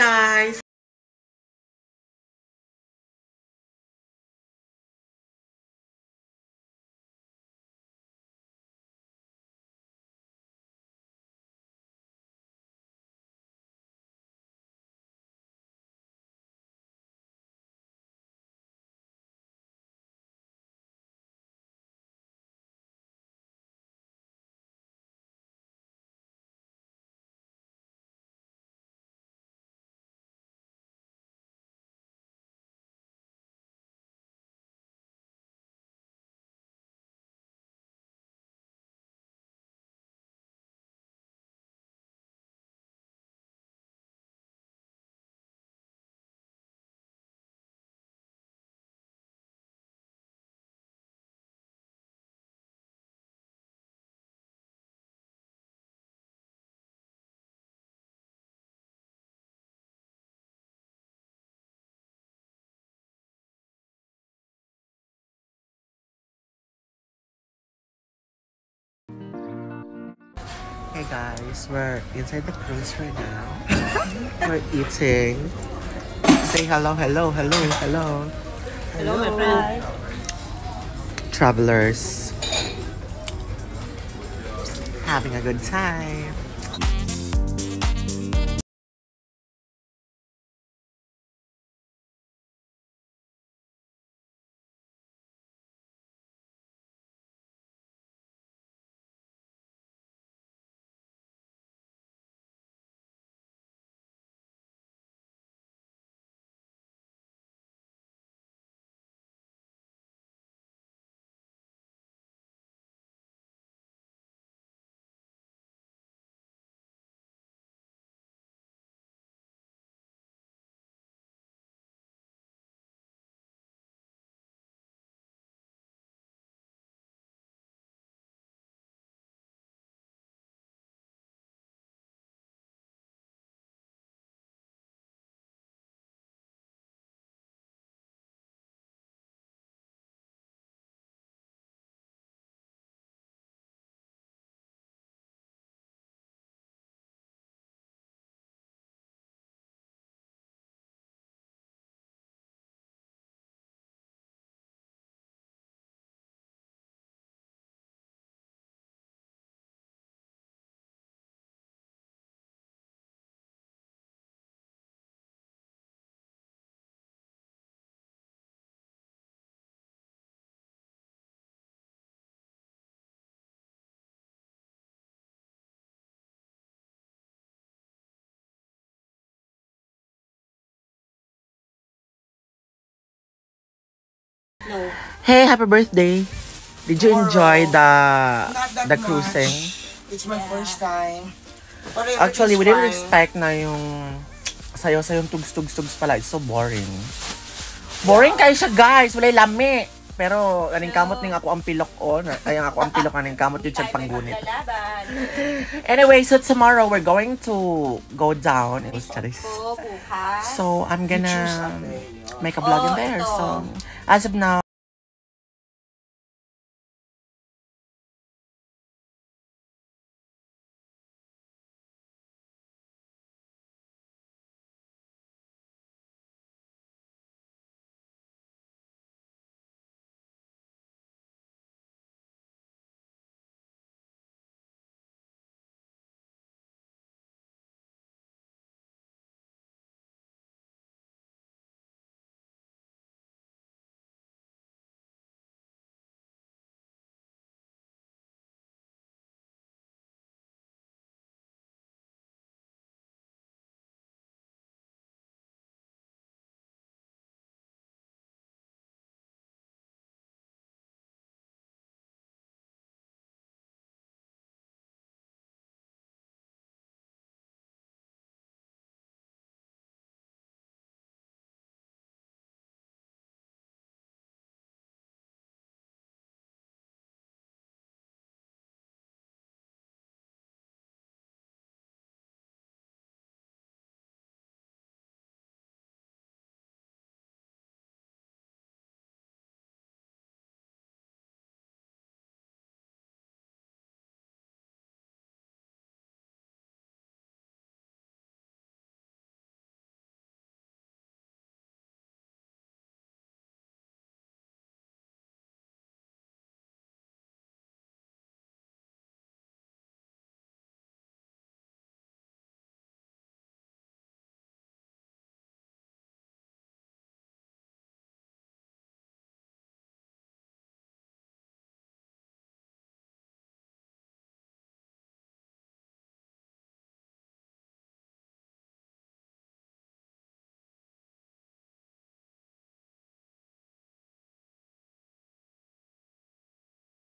guys. Hey guys, we're inside the cruise right now. We're eating. Say hello, hello, hello, hello. Hello, my friend. Travelers. Having a good time. No. Hey, happy birthday. Did you enjoy Not that the much. cruising? It's my first time. But Actually, we everything's didn't fine. expect na yung sayo-sayong tugs-tugs-tugs pala. It's so boring. Boring kayo siya, guys. Walay lami. Pero, aning kamot ning ako ang pilok on. Ay, ang ako ang pilok aning kamot yun siya panggunit. Anyway, so tomorrow we're going to go down. So, I'm gonna make a vlog in there. So, as of now,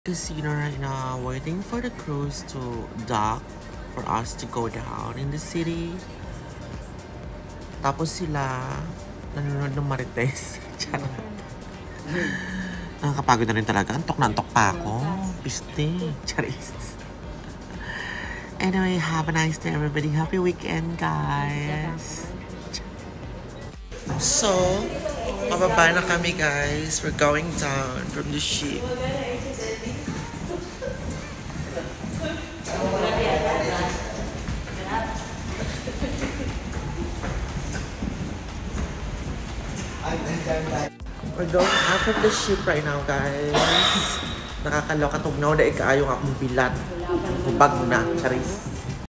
Casino right now, waiting for the cruise to dock for us to go down in the city. Tapos sila nanonood ng Marites. Charot. Nakakapagod na rin talaga. Antok na antok pa ako. Piste. Charis. Anyway, have a nice day everybody. Happy weekend, guys. So, pababa na kami, guys. We're going down from the ship. We're going out of the ship right now, guys. Nakakaloka. Tugnaw na ikaayo nga akong bilat. Hubag na, charis.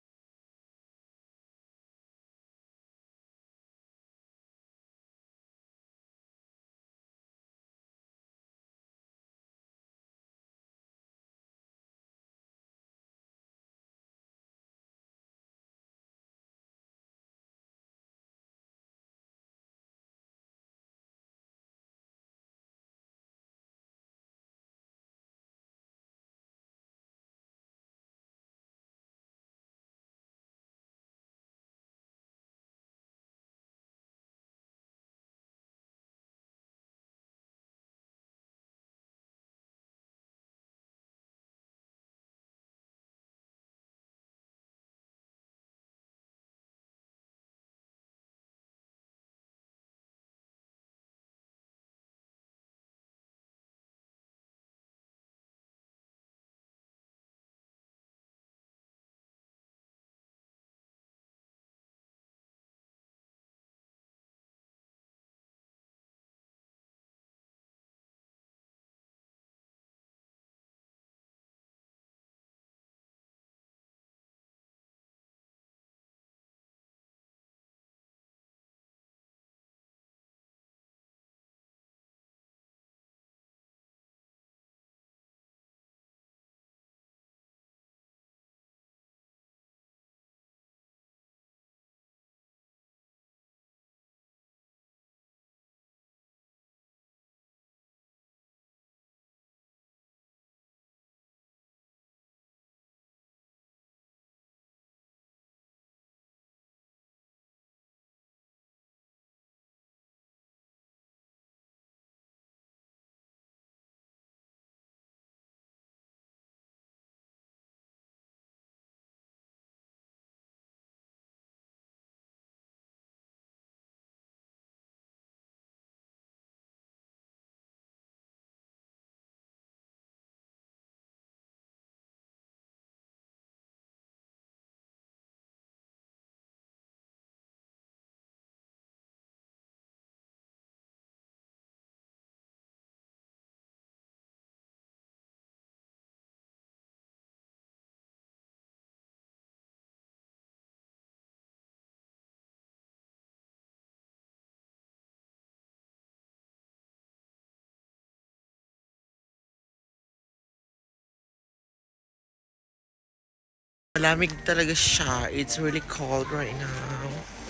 Malamig talaga siya. It's really cold right now.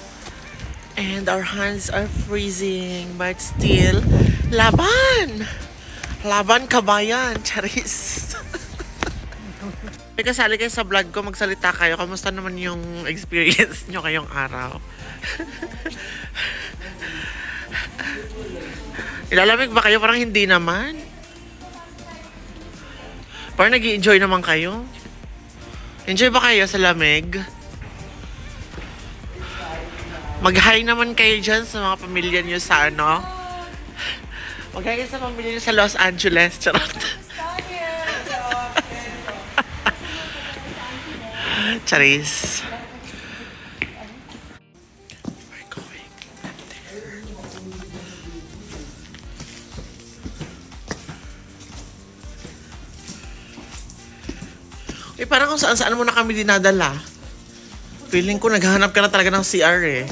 And our hands are freezing. But still, laban! Laban kabayan, charis. May kasali kayo sa vlog ko, magsalita kayo. Kamusta naman yung experience nyo kayong araw? Ilalamig ba kayo? Parang hindi naman. Parang nag-i-enjoy naman kayo. Enjoy ba kayo sa lamig? Mag-hi naman kayo dyan sa mga pamilya nyo sa ano? Mag-hi kayo sa pamilya nyo sa Los Angeles. Charot. Charis. We're going there. Parang kung saan-saan mo na kami dinadala. Feeling ko naghahanap ka na talaga ng CR eh.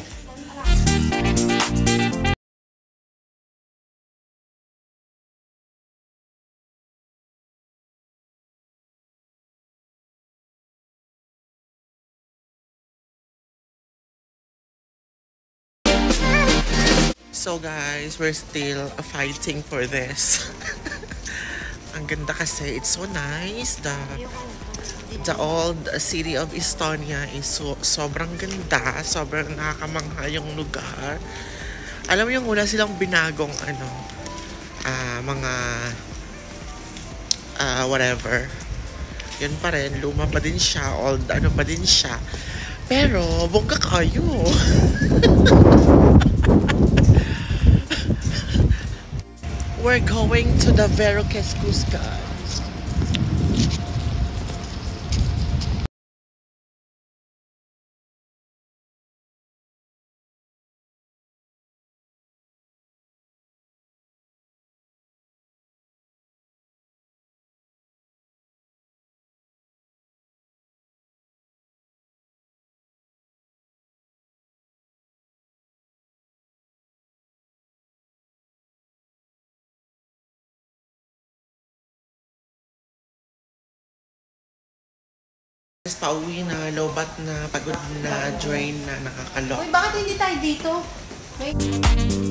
So guys, we're still fighting for this. Ang ganda kasi. It's so nice. The old city of Estonia is sobrang ganda. Sobrang nakakamangha yung lugar. Alam mo yung wala silang binagong mga whatever. Yun pa rin. Luma pa din siya. Old pa din siya. Pero, bongga kayo. We're going to the Verocescus, guys. Pauwi na, lobat na, pagod na, drain na, nakakalok. Uy, bakit hindi tayo dito? Okay.